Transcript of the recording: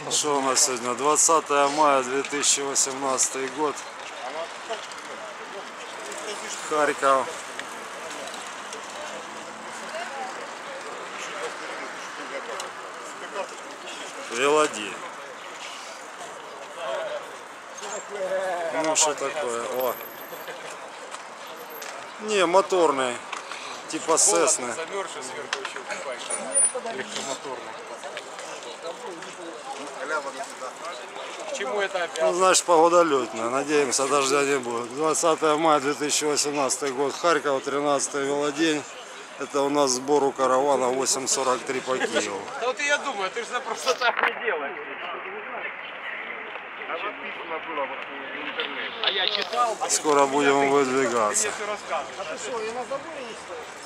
Что у нас сегодня? 20 мая 2018 год. Харьков. Велодень. Ну что такое? О. Не, моторный. Типа Сесны. Замерзший сверху еще электромоторный. К чему это опять? Ну, значит, погода летная. Надеемся, дождя не будет. 20 мая 2018 год. Харьков, 13 велодень. Это у нас сбор у каравана 8,43 по Киеву. Да вот и я думаю, ты же просто так не делаешь. А я читал. Скоро будем выдвигаться. Мне все рассказывают. А ты что, я на заборе не стою?